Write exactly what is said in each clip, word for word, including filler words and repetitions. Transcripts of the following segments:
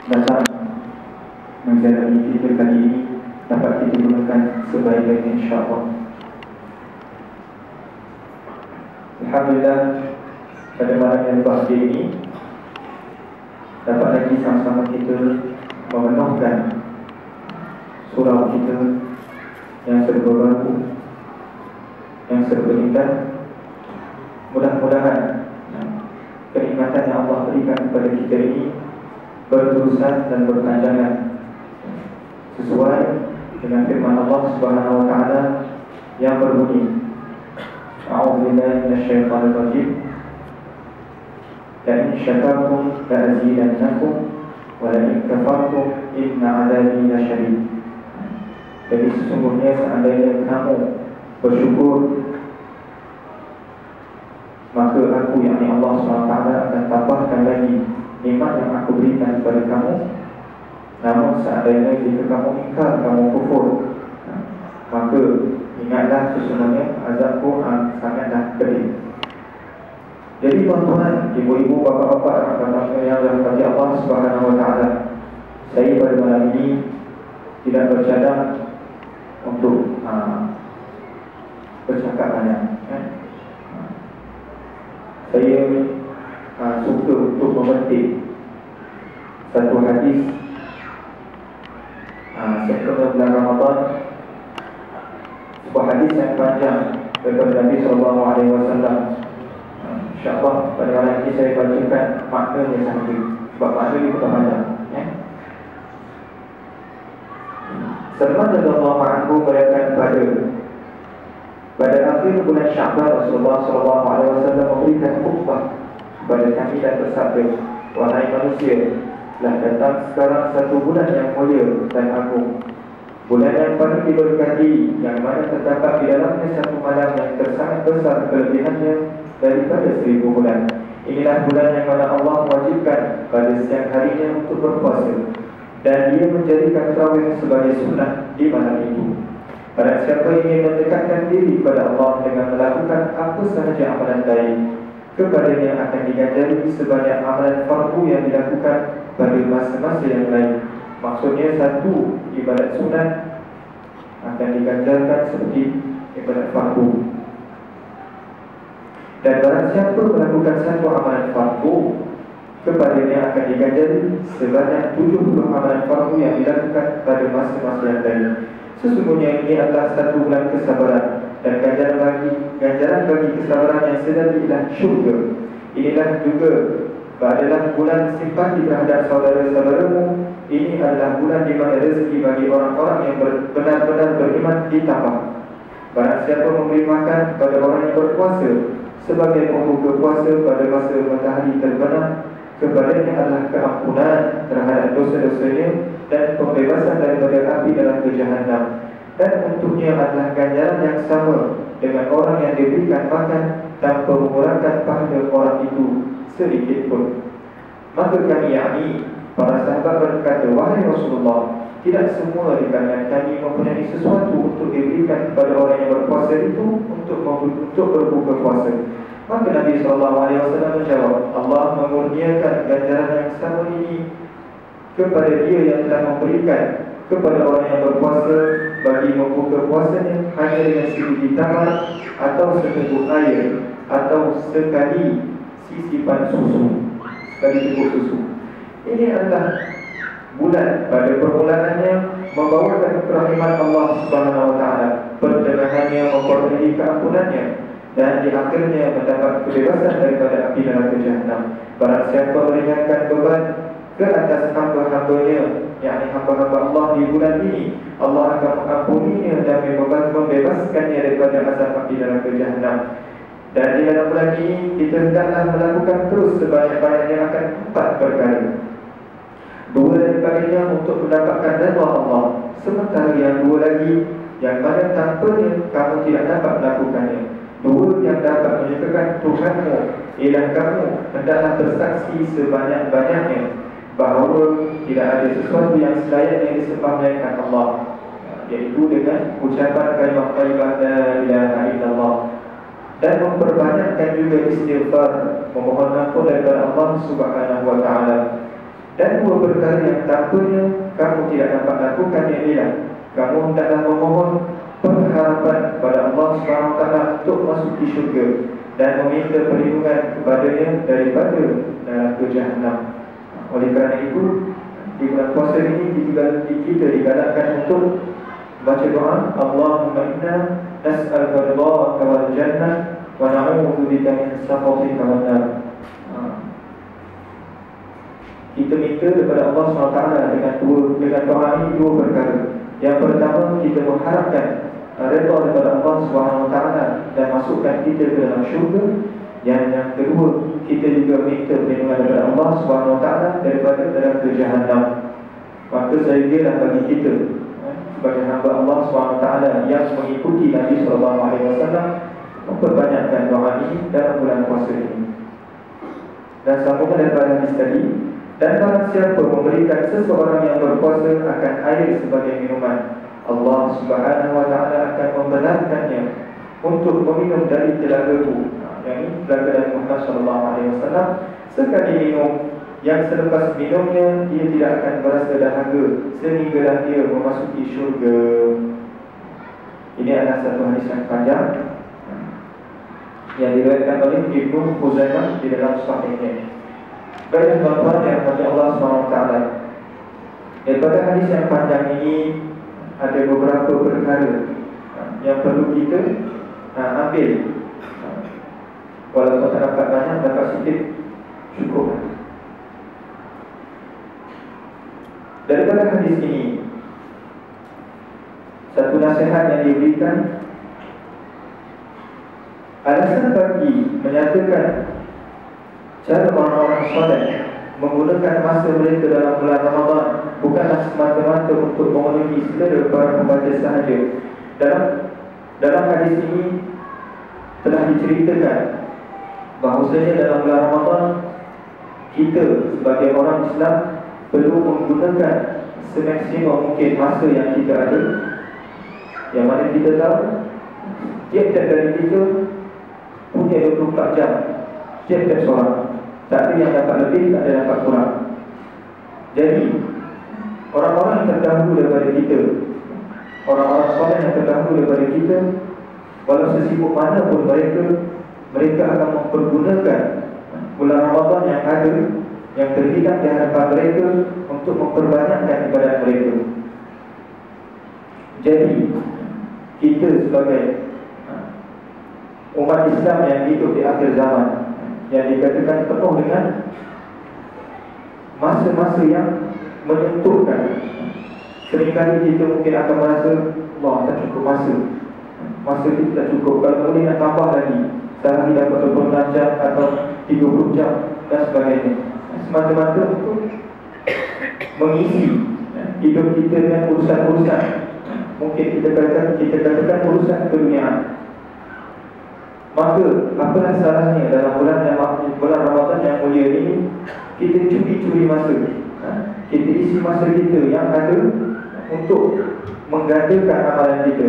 datang menziarahi kita kali ini dapat kita gunakan sebaik-baiknya insya-Allah. Alhamdulillah, pada malam yang bahagia ini dapat lagi sama-sama kita memenuhkan surau kita yang serba baru, yang serba indah. Mudah-mudahan kenikmatan yang Allah berikan kepada kita ini berterusan dan berpanjangan sesuai dengan firman Allah Subhanahu wa taala yang berbunyi, A'udzubillahi minasyaitonir rajim. La in syakartum la azidannakum wa la in kafartum inna 'adzabi lasyadid. Jadi sesungguhnya seandainya kamu bersyukur, maka aku, yakni Allah subhanahu wa taala, akan tambahkan lagi nikmat yang aku berikan kepada kamu. Namun seandainya jika kamu ingkar, kamu kufur, maka ingatlah sesungguhnya azabku sangatlah pedih. Jadi tuan-tuan, ibu-ibu, bapa-bapa, rakan-rakan yang dirahmati Allah Subhanahu wa taala, saya pada malam ini tidak bercadang untuk uh, bercakap banyak, eh? Saya uh, suka untuk memetik satu hadis uh, sebelum bulan Ramadan, sebuah hadis yang panjang daripada Nabi sallallahu alaihi wasallam. uh, InsyaAllah pada malam ini saya bacakan maknanya sahaja, sebab makna ini bukan panjang, eh? Salman radhiyallahu anhu berkata pada pada akhir bulan Sya'ban, Rasulullah sallallahu alaihi wasallam memberikan khutbah kepada kami dan bersabda, wahai manusia, telah datang sekarang satu bulan yang mulia dan agung, bulan yang paling diberkati, yang mana terdapat di dalamnya satu malam yang tersangat besar kelebihannya daripada seribu bulan. Inilah bulan yang mana Allah mewajibkan pada siang harinya untuk berpuasa, dan dia menjadikan tarawih sebagai sunnah di malam itu. Barang siapa ingin mendekatkan diri kepada Allah dengan melakukan apa sahaja amalan baik, kepadanya akan diganjari sebanyak amalan fardu yang dilakukan pada masa-masa yang lain. Maksudnya satu ibadat sunat akan diganjarkan seperti ibadat fardu. Dan barang siapa melakukan satu amalan fardu, kepadanya akan diganjari sebanyak tujuh puluh amalan fardu yang dilakukan pada masa-masa yang lain. Sesungguhnya ini adalah satu bulan kesabaran, dan ganjaran bagi ganjaran bagi kesabaran yang sedari ialah syurga. Inilah juga adalah bulan simpati terhadap saudara-saudaramu. Ini adalah bulan di mana rezeki bagi orang-orang yang benar-benar beriman ditambah. Barang siapa memberi makan kepada orang yang berpuasa sebagai pembuka puasa pada masa matahari terbenam, kepadanya adalah keampunan terhadap dosa-dosanya dan pembebasan daripada api dalam Jahannam. Dan untuknya adalah ganjaran yang sama dengan orang yang diberikan makan tanpa mengurangi pahala orang itu sedikit pun. Maka kami, yakni para sahabat, berkata, wahai Rasulullah, tidak semua di kalangan kami mempunyai sesuatu untuk diberikan kepada orang yang berpuasa itu untuk untuk berbuka puasa. Maka Nabi sallallahu alaihi wasallam menjawab, Allah mengurniakan ganjaran yang sama ini kepada dia yang telah memberikan kepada orang yang berpuasa bagi membuka puasanya hanya dengan sedikit tamar atau seteguk air atau sekali sisipan susu, sekali teguk susu. Ini adalah bulan pada permulaannya membawakan kerahiman Allah Subhanahu wa taala, pertengahannya memperoleh keampunannya, dan di akhirnya mendapat kebebasan daripada api neraka Jahannam. Barang siapa meringankan beban ke atas hamba-hambanya, yakni hamba-hamba Allah di bulan ini, Allah akan mengampuninya dan membebaskannya daripada azab api neraka Jahannam. Dan di dalam bulan ini kita hendaklah melakukan terus sebanyak-banyaknya akan empat perkara. Dua daripadanya untuk mendapatkan redha Allah, sementara yang dua lagi yang mana tanpanya kamu tidak dapat melakukannya. Dua yang dapat menyukakan Tuhanmu ialah kamu hendaklah bersaksi sebanyak-banyaknya bahawa tidak ada sesuatu yang selayaknya disembah melainkan Allah, iaitu dengan ucapan kalimah thayyibah la ilaha illallah, dan memperbanyakkan juga istighfar, memohon ampun daripada Allah Subhanahu wa taala. Dan dua perkara yang tampaknya kamu tidak dapat lakukan ialah kamu hendaklah memohon pengharapan kepada Allah subhanahu wa taala untuk masuk di syurga dan meminta perlindungan kepadanya daripada neraka Jahannam. Oleh kerana itu, di bulan puasa ini kita digalakkan untuk baca doa, Allahumma inna nas'aluka ridhaka wal jannah wa na'udzu bika min sakhatika wan nar. Kita minta kepada Allah subhanahu wa taala dengan dua dengan doa ini dua perkara. Yang pertama, kita mengharapkan redha daripada Allah subhanahu wa taala dan masukkan kita ke dalam syurga. Yang yang kedua, kita juga minta perlindungan daripada Allah subhanahu wa taala daripada neraka Jahannam. Maka saya kira bagi kita sebagai hamba Allah subhanahu wa taala yang mengikuti Nabi sallallahu alaihi wasallam, memperbanyakkan doa ini dalam bulan puasa ini. Dan sambungan daripada hadis tadi, dan barang siapa memberikan seseorang yang berpuasa akan air sebagai minuman, Allah subhanahu wa ta'ala akan membenarkannya untuk meminum dari telagaku, yang ini telaga dari Muhammad sallallahu alaihi wasallam. Sekali minum, yang selepas minumnya dia tidak akan berasa dahaga sehinggalah dia memasuki syurga. Ini adalah satu hadis yang panjang yang diriwayatkan oleh Ibnu Khuzaimah di dalam sahihnya. Baik tuan-tuan yang dirahmati Allah subhanahu wa taala, daripada hadis yang panjang ini ada beberapa perkara yang perlu kita ha, ambil. Walaupun tak dapat banyak, dapat sikit cukup. Daripada hadis ini, satu nasihat yang diberikan, alasan bagi menyatakan cara orang-orang soleh menggunakan masa mereka dalam bulan Ramadan bukanlah semata-mata untuk memenuhi selera para pembaca sahaja. Dalam dalam hadis ini telah diceritakan bahawasanya dalam bulan Ramadan kita sebagai orang Islam perlu menggunakan semaksimum mungkin masa yang kita ada. Yang mana kita tahu tiap-tiap dari kita punya dua puluh empat jam tiap-tiap seorang. Tak ada yang dapat lebih, tak ada yang dapat kurang. Jadi orang-orang yang terdahulu daripada kita, orang-orang soleh yang terdahulu daripada kita, walau sesibuk mana pun mereka, mereka akan mempergunakan bulan Ramadan yang ada, yang terhilang di hadapan mereka untuk memperbanyakkan ibadat mereka. Jadi kita sebagai umat Islam yang hidup di akhir zaman, yang dikatakan penuh dengan masa-masa yang menentukan, seringkali kita mungkin akan merasa wah, tak cukup masa, masa kita tak cukup, kalau boleh nak tambah lagi, sehari dapat dua puluh enam jam atau tiga puluh jam dan sebagainya, semata-mata untuk mengisi hidup kita dengan urusan-urusan, mungkin kita katakan, kita katakan urusan keduniaan. Maka apalah salahnya dalam bulan yang bulan Ramadan yang mulia ini kita curi-curi masa, kita isi masa kita yang ada untuk menggandakan amalan kita.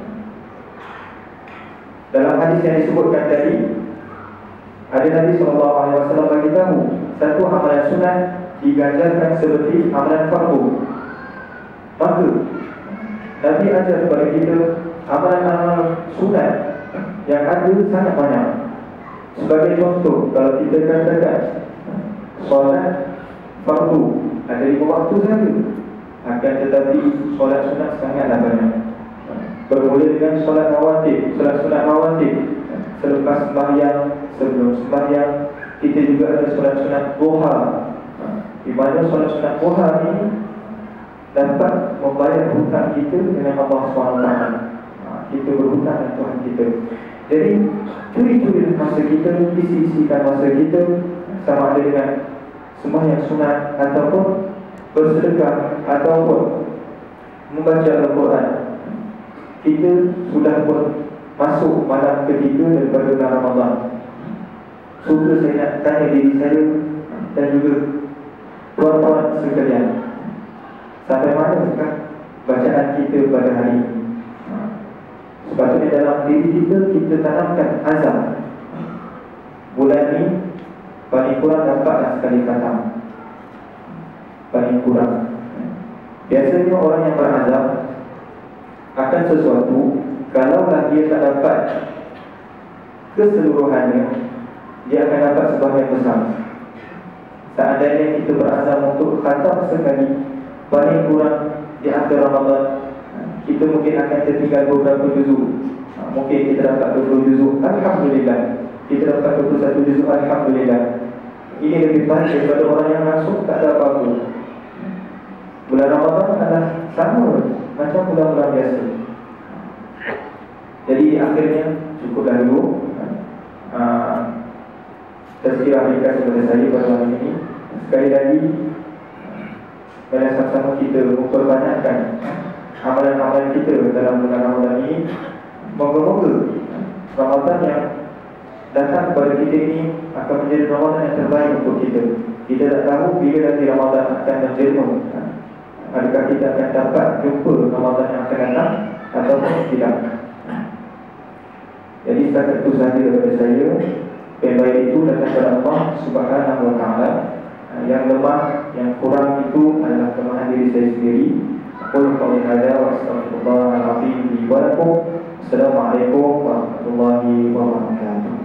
Dalam hadis yang disebutkan tadi, ada Nabi sallallahu alaihi wasallam bagi tahu satu amalan sunat diganjarkan seperti amalan fardu. Maka Nabi ajar kepada kita amalan-amalan sunat yang ada sangat banyak. Sebagai contoh, kalau kita katakan solat fardu ada lima waktu saja, akan tetapi solat sunat sangatlah banyak. Bermula dengan solat rawatib, solat sunat rawatib selepas sembahyang, sebelum sembahyang. Kita juga ada solat sunat duha, di mana solat sunat duha ini dapat membayar hutang kita dengan Allah subhanahu wa taala. Kita berhutang dengan Tuhan kita. Jadi curi-curi masa kita, isi-isikan masa kita, sama ada dengan sembahyang sunat ataupun bersedekah ataupun membaca Al-Quran. Kita sudah pun masuk malam ketiga daripada bulan Ramadan. Suka saya nak tanya diri saya dan juga tuan-tuan sekalian, sampai mana kan bacaan kita pada hari ini? Sepatutnya dalam diri kita, kita tanamkan azam, bulan ini paling kurang dapatlah sekali khatam. paling kurang. Biasanya orang yang berazam akan sesuatu, kalaulah dia tak dapat keseluruhannya, dia akan dapat sebahagian besar. Seandainya kita berazam untuk khatam sekali, paling kurang di akhir Ramadan, kita mungkin akan tertinggal beberapa juzuk. Mungkin kita dapat dua puluh juzuk, Alhamdulillah. Kita dapat dua puluh satu juzuk, Alhamdulillah. Ini lebih baik daripada orang yang langsung tak ada apa-apa. Bulan Ramadan adalah sama macam bulan-bulan biasa. Jadi akhirnya cukuplah dulu uh, tazkirah ringkas kepada saya pada malam ini. Sekali lagi, pada sama-sama kita memperbanyakkan amalan-amalan kita dalam bulan Ramadan ini. Moga-moga Ramadan yang datang kepada kita ini akan menjadi Ramadan yang terbaik untuk kita. Kita tak tahu bila nanti Ramadan akan menjelma. Adakah kita akan dapat jumpa Ramadan yang akan datang ataupun tidak. Jadi setakat itu sahaja daripada saya. Yang baik itu datang kepada Allah Subhanahu Wa Taala. Yang lemah, yang kurang itu adalah kelemahan diri saya sendiri. Qul qawli hadza wa astaghfirullahal azim li wa lakum. Assalamualaikum warahmatullahi wabarakatuh.